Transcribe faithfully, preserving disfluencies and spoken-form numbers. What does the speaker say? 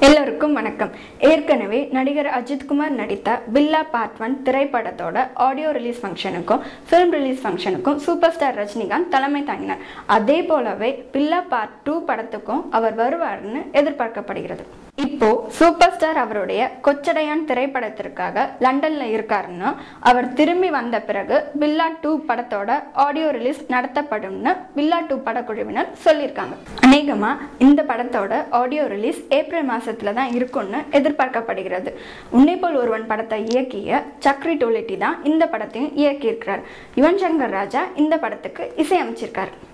எல்லோருக்கும் வணக்கம். ஏற்கனவே நடிகர் அஜித் குமார் நடித்த பில்லா பார்ட் ஒன் திரைப்படத்தோட ஆடியோ ரிலீஸ் ஃபங்க்ஷனுக்கும் ஃபிலிம் ரிலீஸ் ஃபங்க்ஷனுக்கும் சூப்பர் ஸ்டார் ரஜினிகாந்த் தலைமை தாங்கினார். அதே போலவே பில்லா பார்ட் டூ படத்துக்கும் அவர் வருவார்னு எதிர்பார்க்கப்படுகிறது. இப்போ சூப்பர் ஸ்டார் அவருடைய கொச்சடையான் திரைப்படத்திற்காக லண்டன்ல இருக்காருன்னு, அவர் திரும்பி வந்த பிறகு பில்லா டூ படத்தோட ஆடியோ ரிலீஸ் நடத்தப்படும்னு பில்லா டூ படக்குழுவினர் சொல்லியிருக்காங்க. அநேகமா இந்த படத்தோட ஆடியோ ரிலீஸ் ஏப்ரல் மாசத்துல தான் இருக்கும்னு எதிர்பார்க்கப்படுகிறது. உன்னை போல் ஒருவன் படத்தை இயக்கிய சக்ரி டோலெட்டி தான் இந்த படத்தையும் இயக்கியிருக்கிறார். யுவன் சங்கர் ராஜா இந்த படத்துக்கு இசையமைச்சிருக்காரு.